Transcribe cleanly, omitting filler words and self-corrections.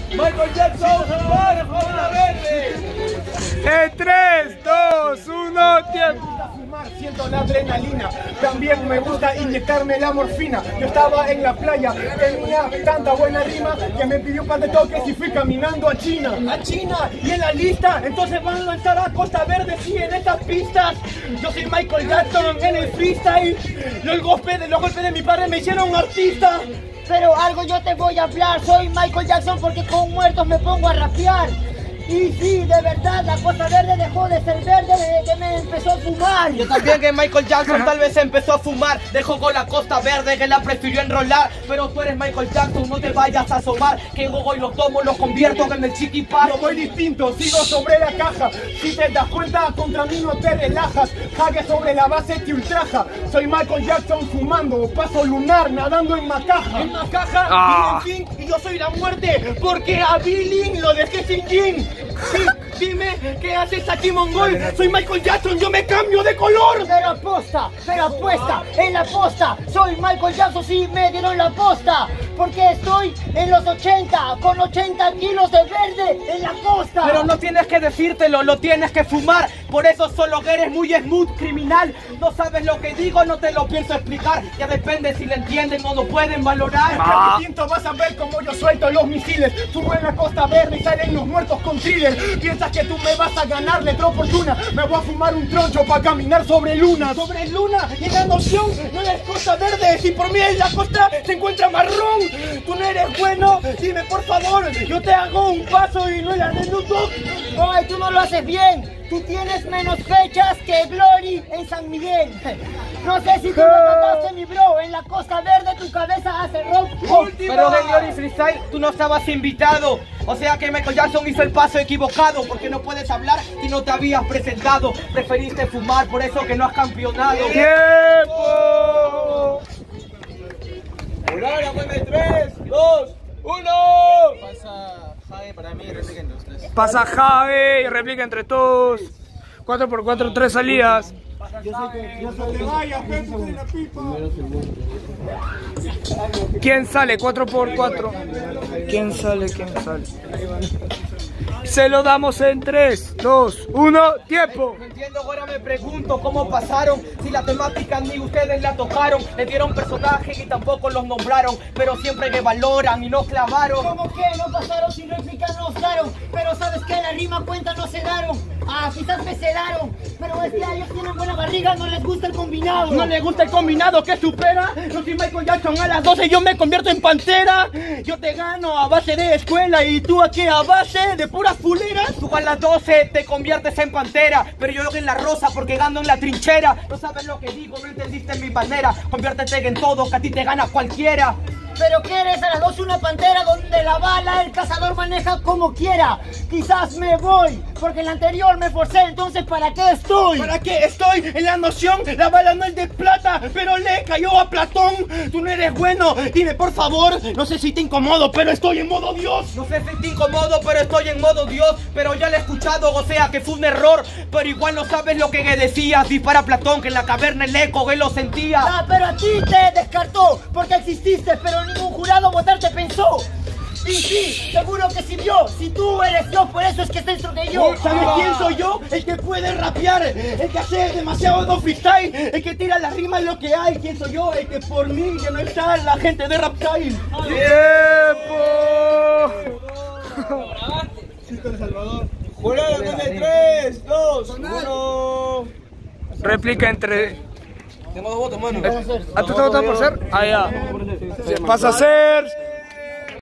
Michael Jackson, para Costa Verde. En 3, 2, 1, tiempo. Siento la adrenalina, también me gusta inyectarme la morfina. Yo estaba en la playa, tenía tanta buena rima que me pidió un par de toques y fui caminando a China. A China y en la lista, entonces van a lanzar a Costa Verde, sí, en estas pistas. Yo soy Michael Jackson en el freestyle. Los golpes de mi padre me hicieron artista. Pero algo yo te voy a hablar, soy Michael Jackson porque con muertos me pongo a rapear. Y sí, de verdad, la Costa Verde dejó de ser verde desde que me empezó a fumar. Yo también que Michael Jackson tal vez empezó a fumar. Dejó con la Costa Verde que la prefirió enrolar. Pero tú eres Michael Jackson, no te vayas a asomar. Que Gogo y los tomo, los convierto en el chiquipar. Yo voy distinto, sigo sobre la caja. Si te das cuenta, contra mí no te relajas. Jaque sobre la base te ultraja. Soy Michael Jackson fumando, paso lunar, nadando en Macaja. En Macaja, y en fin, y yo soy la muerte. Porque a Billy lo dejé sin jean. Sí, dime, ¿qué haces aquí, mongol? Soy Michael Jackson, yo me cambio de color. Pero apuesta, en la posta. Soy Michael Jackson, sí, me dieron la posta. Porque estoy en los 80, con 80 kilos de verde en la costa. Pero no tienes que decírtelo, lo tienes que fumar. Por eso solo que eres muy smooth, criminal. No sabes lo que digo, no te lo pienso explicar. Ya depende si lo entienden o no pueden valorar. Tinto, vas a ver cómo yo suelto los misiles. Subo en la Costa Verde y salen los muertos con thriller. Piensas que tú me vas a ganar, letra fortuna. Me voy a fumar un troncho para caminar sobre luna. Sobre luna, y en la noción no eres Costa Verde. Si por mí en la costa se encuentra marrón. Tú no eres bueno, dime por favor. Yo te hago un paso y no la de Nuto. Ay, tú no lo haces bien. Tú tienes menos fechas que Glory en San Miguel. No sé si tú lo cantaste, mi bro. En la Costa Verde tu cabeza hace rock. Pero de Glory Freestyle tú no estabas invitado. O sea que Michael Jackson hizo el paso equivocado. Porque no puedes hablar si no te habías presentado. Preferiste fumar, por eso que no has campeonado. ¡Tiempo! Hola, pues de 3, 2, 1. Pasa Javi para mí, repliquen los tres. Pasa Javi y replica entre todos. 4x4, 3 salidas. ¿Quién sale? 4x4. ¿Quién sale? Se lo damos en 3, 2, 1, tiempo. No entiendo, ahora me pregunto cómo pasaron. Si la temática ni ustedes la tocaron. Le dieron personajes y tampoco los nombraron. Pero siempre me valoran y no clavaron. ¿Cómo que no pasaron sin réplica nos daron? Pero sabes que la rima cuenta no se daron. Ah, quizás me sedaron. Pero es que ellos tienen buena barriga, no les gusta el combinado. No les gusta el combinado que supera. Yo soy Michael Jackson, a las 12 yo me convierto en pantera. Yo te gano a base de escuela y tú aquí a base de puras fuleras. Tú a las 12 te conviertes en pantera, pero yo en la rosa porque gano en la trinchera. No sabes lo que digo, no entendiste mi bandera. Conviértete en todo, que a ti te gana cualquiera. Pero que eres a las 12 una pantera donde la bala el cazador maneja como quiera. Quizás me voy, porque en la anterior me forcé, entonces ¿para qué estoy? ¿Para qué estoy? En la noción, la bala no es de plata, pero le cayó a Platón. Tú no eres bueno, dime por favor. No sé si te incomodo, pero estoy en modo Dios. No sé si te incomodo, pero estoy en modo Dios. Pero ya lo he escuchado, o sea que fue un error. Pero igual no sabes lo que decías. Dispara Platón, que en la caverna el eco, él lo sentía. Ah, pero a ti te descartó, porque exististe, pero ningún jurado votarte pensó. Y sí, seguro que sirvió. Si tú eres yo, por eso es que estoy que yo. ¿Sabes quién soy yo? El que puede rapear, el que hace demasiado freestyle, el que tira las rimas lo que hay. ¿Quién soy yo? El que por mí ya no está la gente de Rapstyle. ¡Tiempo! Jurado con el 3, 2, 1. Réplica entre... Tengo 2 votos, mano. ¿A tú te votas por ser? Ah, ya. Pasa a ser...